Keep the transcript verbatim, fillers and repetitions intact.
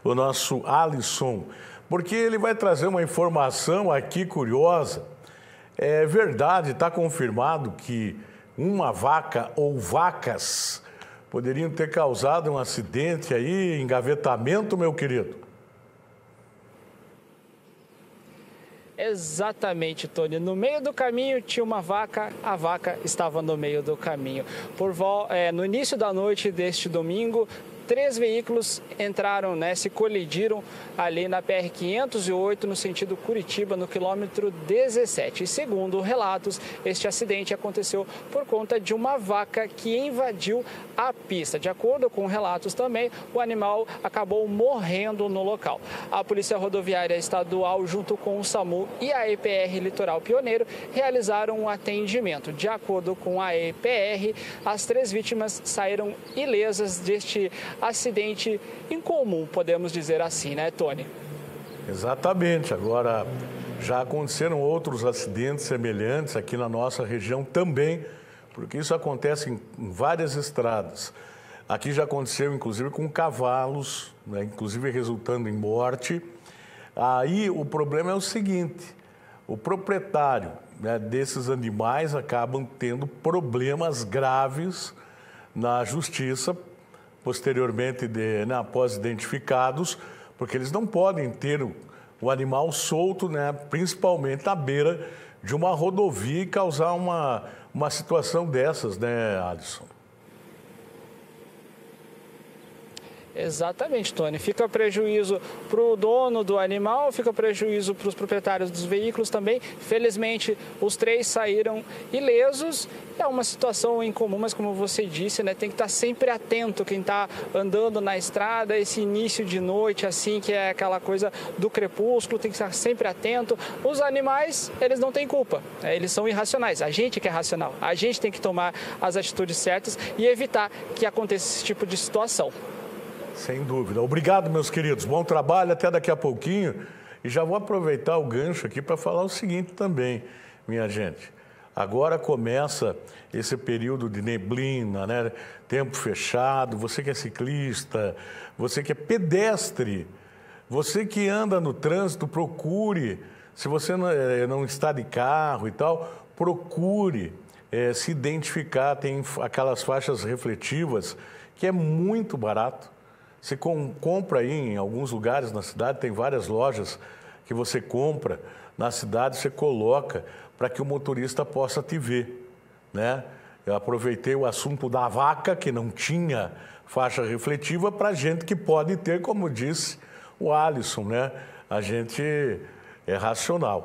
o nosso Alisson, porque ele vai trazer uma informação aqui curiosa. É verdade, está confirmado que uma vaca ou vacas poderiam ter causado um acidente aí, engavetamento, meu querido? Exatamente, Tony. No meio do caminho tinha uma vaca, a vaca estava no meio do caminho. Por, é, no início da noite deste domingo, três veículos entraram, né, se colidiram ali na P R quinhentos e oito, no sentido Curitiba, no quilômetro dezessete. E segundo relatos, este acidente aconteceu por conta de uma vaca que invadiu a pista. De acordo com relatos também, o animal acabou morrendo no local. A Polícia Rodoviária Estadual, junto com o SAMU e a E P R Litoral Pioneiro, realizaram um atendimento. De acordo com a E P R, as três vítimas saíram ilesas deste acidente incomum, podemos dizer assim, né, Tony? Exatamente. Agora, já aconteceram outros acidentes semelhantes aqui na nossa região também, porque isso acontece em várias estradas. Aqui já aconteceu, inclusive, com cavalos, né, inclusive resultando em morte. Aí o problema é o seguinte: o proprietário, né, desses animais acabam tendo problemas graves na justiça, posteriormente, de, né, após identificados, porque eles não podem ter o, o animal solto, né, principalmente à beira de uma rodovia e causar uma, uma situação dessas, né, Alisson? Exatamente, Tony. Fica prejuízo para o dono do animal, fica prejuízo para os proprietários dos veículos também. Felizmente, os três saíram ilesos. É uma situação incomum, mas como você disse, né, tem que estar sempre atento quem está andando na estrada, esse início de noite, assim, que é aquela coisa do crepúsculo, tem que estar sempre atento. Os animais, eles não têm culpa, né? Eles são irracionais. A gente que é racional, a gente tem que tomar as atitudes certas e evitar que aconteça esse tipo de situação. Sem dúvida. Obrigado, meus queridos. Bom trabalho, até daqui a pouquinho. E já vou aproveitar o gancho aqui para falar o seguinte também, minha gente. Agora começa esse período de neblina, né? Tempo fechado. Você que é ciclista, você que é pedestre, você que anda no trânsito, procure. Se você não, é, não está de carro e tal, procure é, se identificar. Tem aquelas faixas refletivas que é muito barato. Você compra aí em alguns lugares na cidade, tem várias lojas que você compra na cidade, você coloca para que o motorista possa te ver, né? Eu aproveitei o assunto da vaca, que não tinha faixa refletiva, para gente que pode ter, como disse o Alisson, né? A gente é racional.